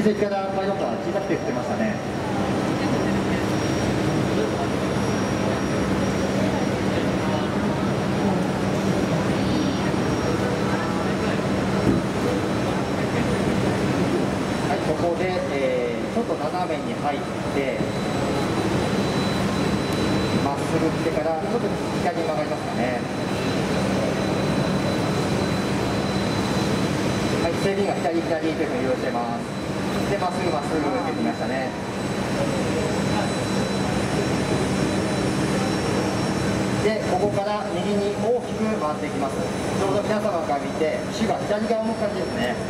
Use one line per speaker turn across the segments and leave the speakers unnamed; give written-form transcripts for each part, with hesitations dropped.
席からパイロットは小さくて振ってましたね。はい、ここで、ちょっと斜めに入ってまっすぐ来てからちょっと左に曲がりますかね。はい、整備が左左というふうに利用してます。で、まっすぐまっすぐ出てきましたね。で、ここから右に大きく回っていきます。ちょうど皆様から見て、主が左側を向く感じですね。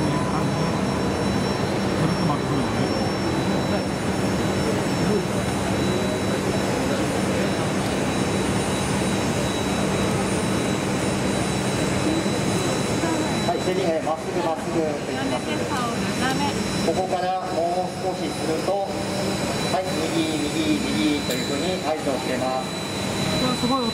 はい、セリがまっすぐまっすぐといきます。ここからもう少しすると、はい、右右右というふうに合図をしています。
すごい音。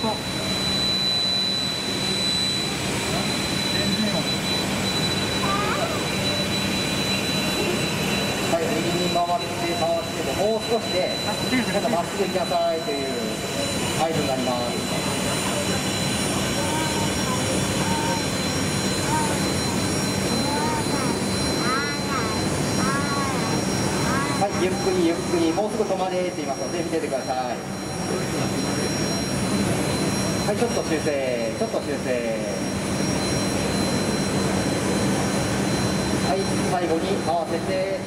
はい、右に回ってもう少しでまたまっすぐ行きなさいという合図になります。はい、ゆっくりゆっくり、もうすぐ止まれって言いますので見ててください。はい、ちょっと修正、ちょっと修正。はい、最後に合わせて。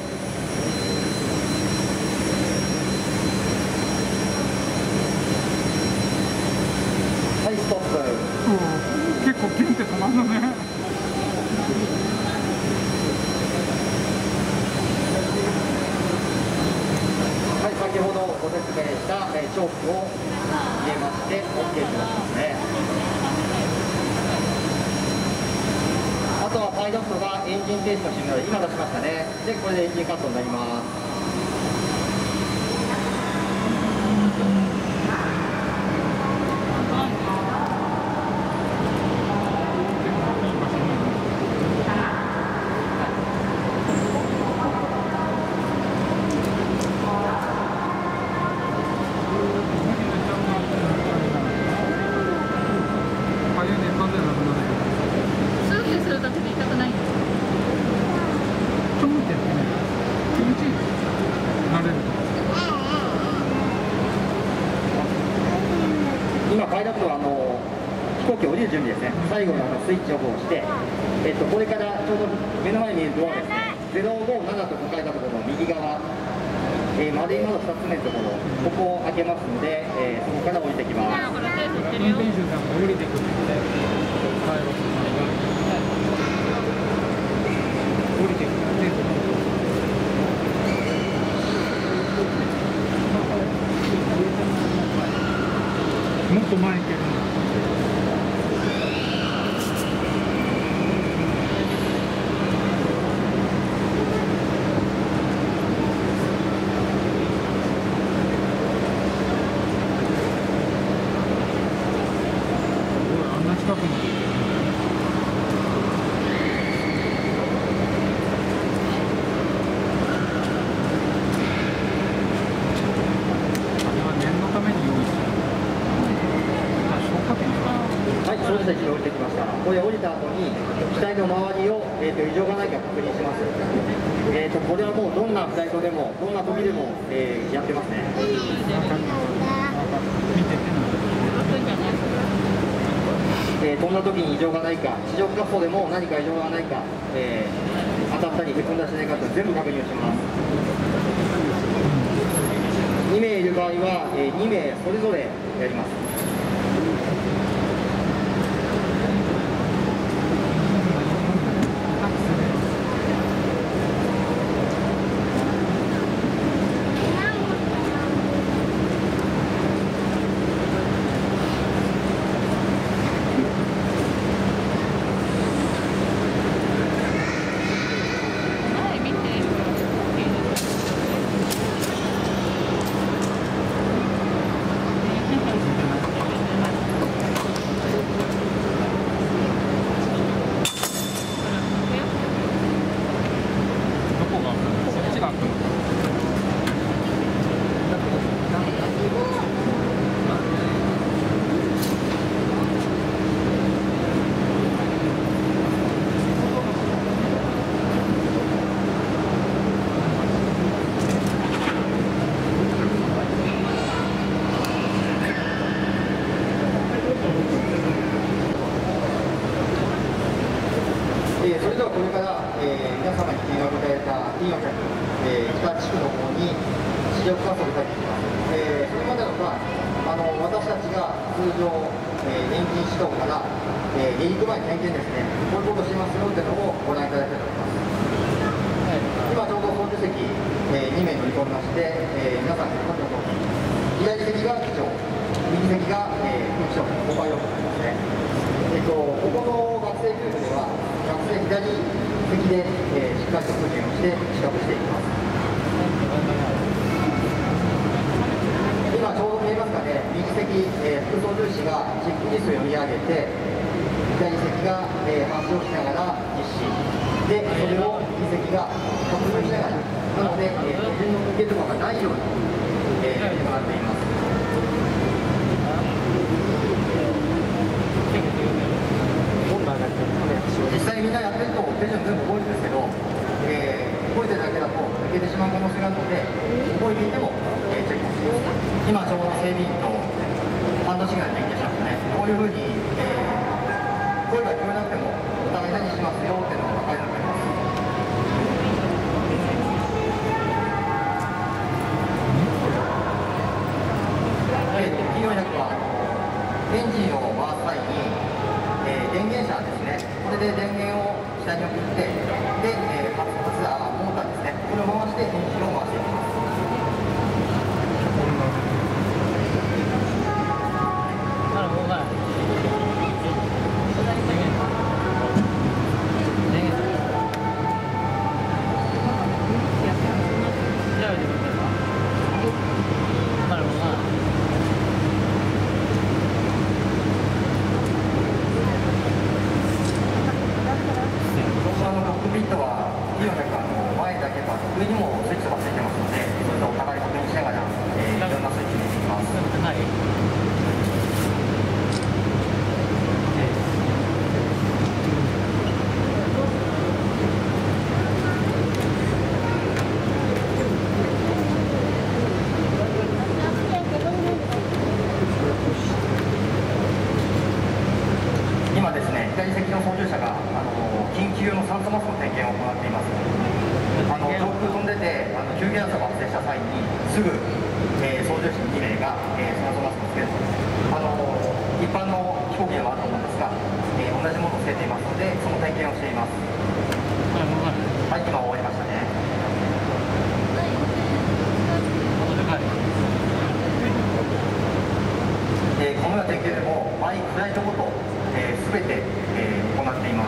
はい、ストップ。
結構ピンって止まるのね。
はい、先ほどご説明したチョークを入れまして OK となりますね。あとはパイロットがエンジン停止のシグナル、今出しましたね。で、これでエンジンカットになります。今パイロットは飛行機を降りる準備ですね。最後のスイッチオフをして、これからちょうど目の前に見えるドアですね。057と書かれたところの右側、丸い窓2つ目のところ、ここを開けますので、そこから降りてきます。
運転手さんが降りてくるので、パイロットさんが降りてくるので、もっと前行けるの。あんな近くに。
はい、操縦席に降りてきました。これ降りた後に機体の周りを、異常がないか確認します。これはもうどんなフライトでもどんな時でも、やってますね。飛んだ時に異常がないか、地上滑走でも何か異常がないか、当たったりへこんだりしないかと全部確認をします。2名いる場合は、2名それぞれやります。 通常、エンジン始動から、離陸前点検ですね、こういうことをしますよというのをご覧いただきたいと思います。今ちょうど操縦席、2名乗り込みまして、皆さんご覧の通り、左席が機長、右席が、副機長、コパイロットになりますね。ここの学生教育では、学生左席で、しっかりと訓練をして資格していきます。今ちょうど見えますかね、右席、副操縦士がチックリストを読み上げて、左席が、発射をしながら実施で、それを右席が確認しながら、なので、手順の抜けるのがないように、行っています。実際みんなやってると手順全部覚えるんですけど、覚えてるだけだと抜けてしまう可能性があるので、覚えていても、チェックをします。今ちょうど整備員とハンドシグナルで連携しましたね。こういうふうに、声が聞こえなくてもお互い何しますよっていうのが分かるようになります。T400 はエンジンを回す際に、電源車ですね、これで電源を下に送って、で、モーターですね、これを回してエンジンを回していきます。上にもスイッチがついてますので、そういったお互い確認しながら、いろんなスイッチに行きます。今ですね、左席の操縦者が緊急用の酸素マスクの点検を行っています。上空飛んでて急減圧が発生した際にすぐ、操縦士2名が、酸素マスクをつけると一般の飛行機ではあると思うんですが、同じものをつけていますのでその点検をしています。はい、今終わりましたね。このような点検でも前に暗いところと、全て、行っています。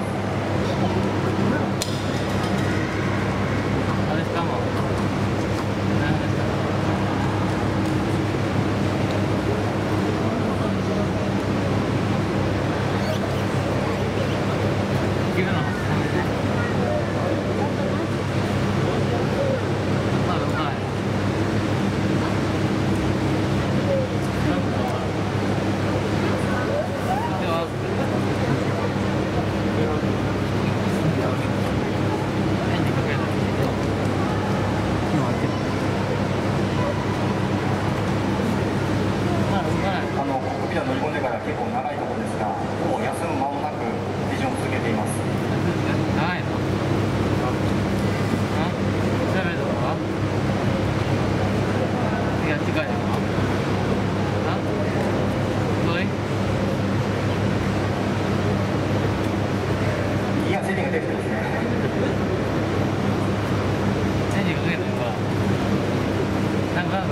乗り込んでから結構長いところですが、ほぼ休む間もなくビジョンを続けています。
長いの？調べるとか？いや、近いのか？遠い？
いや、セッティングできてますね。
エンジンかけるのか？なんか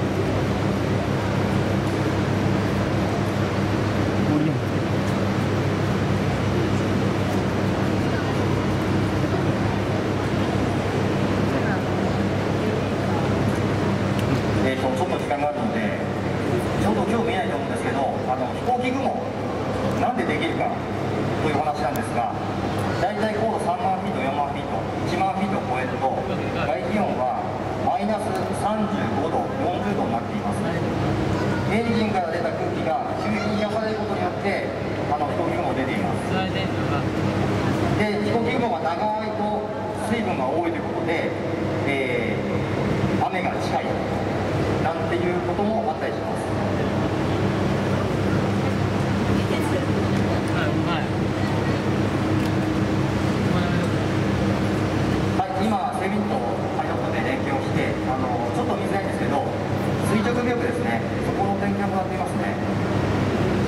ちょっと時間があるので、ちょうど今日見えないと思うんですけど、飛行機雲、なんでできるかという話なんですが、大体高度3万フィート、4万フィート、1万フィートを超えると、外気温はマイナス35度、40度になっています。エンジンから出た空気が急激に冷やされることによって、飛行機雲が出ています。で、飛行機雲が長いと水分が多いということで、雨が近いなんていうこともあったりします。はい、今整備員とパイロットで連携をして、ちょっと見づらいんですけど、垂直尾翼ですね、そこの点検を行っていますね。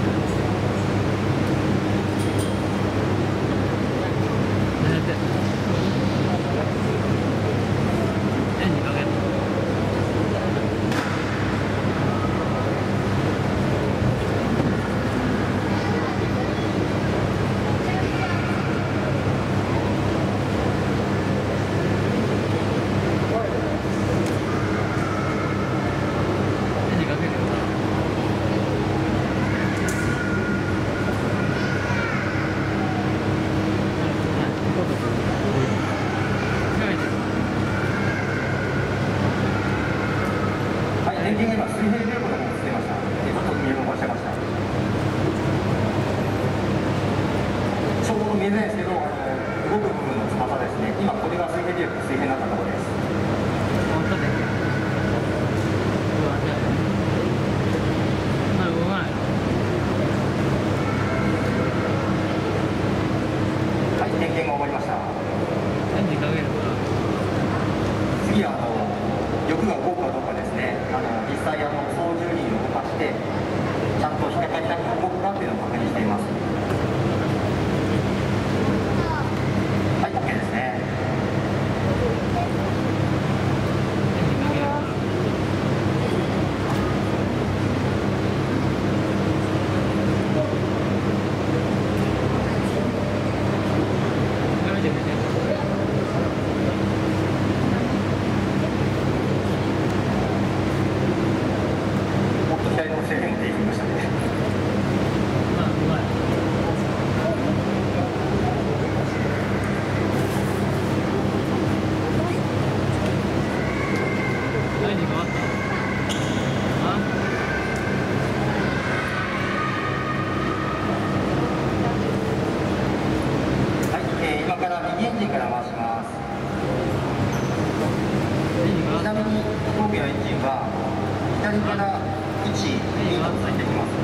ついてきます。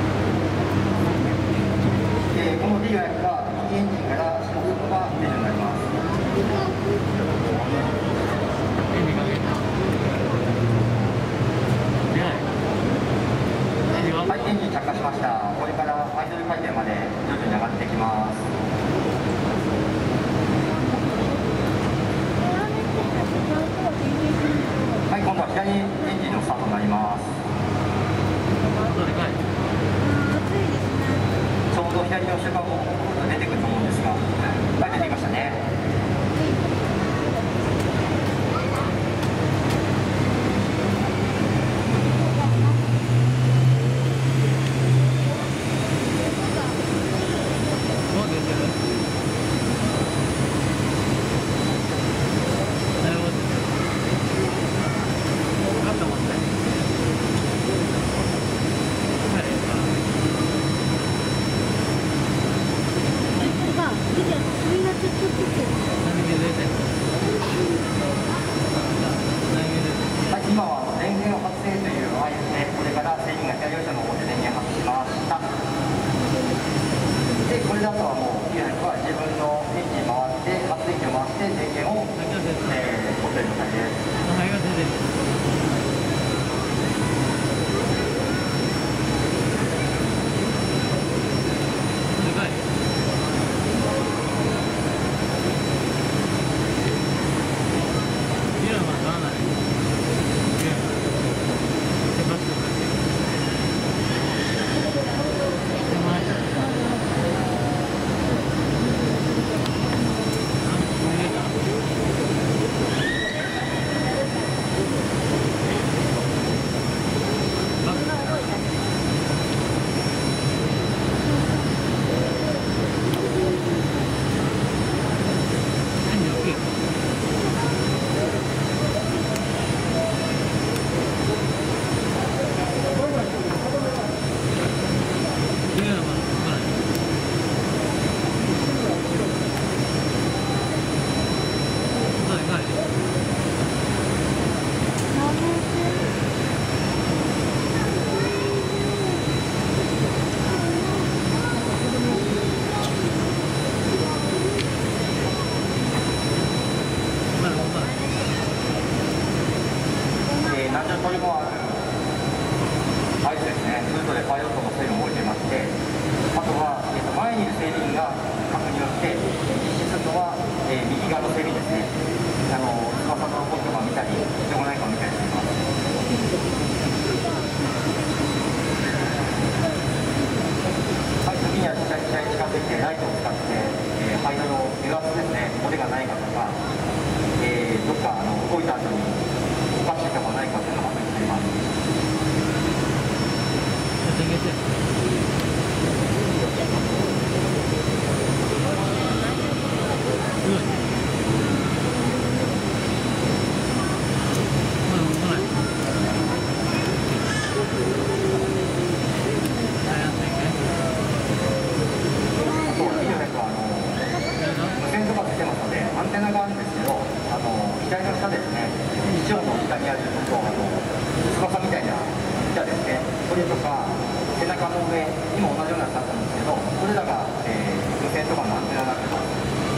この D は右エンジンから下のが出るようになります。はい、エンジン着火しました。これからアイドル回転まで徐々に上がっていきます。はい、今度は左エンジンのスタートになります。ちょうど左の後ろが出てくると思うんですが、はい、出てきましたね。今は電源発生という合図で、これから制御が左用車の方で電源発生しました。で、これだとはもう、自分のエンジン回って、発電機を回して電源を、取っている状態です。これも合図ですね。ルートでパイロットの整備も置いていまして、あとは、前にいる整備員が確認をして実施するのは、右側の整備ですね。翼のロボットが見たり、異常がないかを見たりしています。はい、次には車に近づいてライトを使って、ハイドルを揺らすですね、漏れがないかとか、どっか動いた後におかしいとかないかというのを確認しています。左の下ですね、市長の下にあるちょっと翼みたいな板ですね、これとか背中の上にも同じようなやつあったんですけど、これらが、無線とかのアンテナになってます。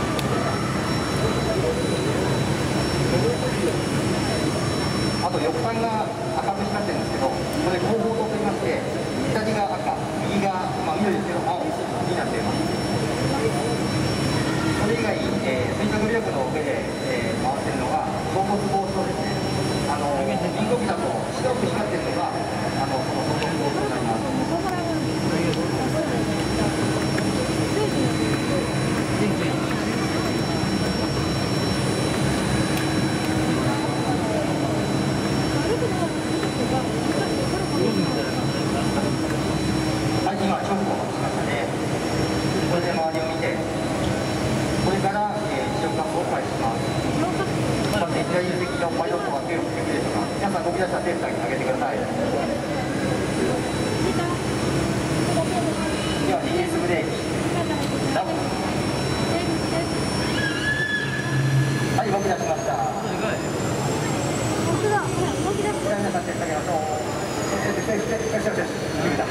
あと翼端が赤く光ってるんですけど、これ後方灯といいまして、左が赤、右が、緑ですけど青になっています。それ以外、垂直尾翼の上で、回っているのが衝突防止灯ですね。インド機だと白く光っているのがその衝突防止灯になります。
うん。
よしよし、決めた。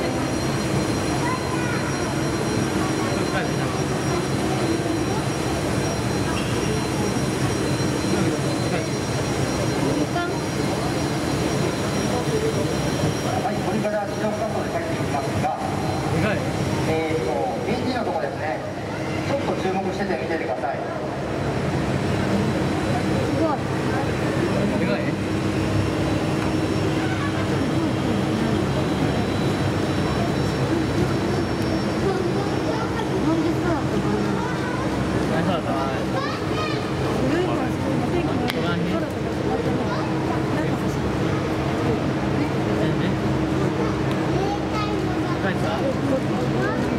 はい、これから自動滑走で帰っていきますが、BT のところですね、ちょっと注目してて見ててください。
帰った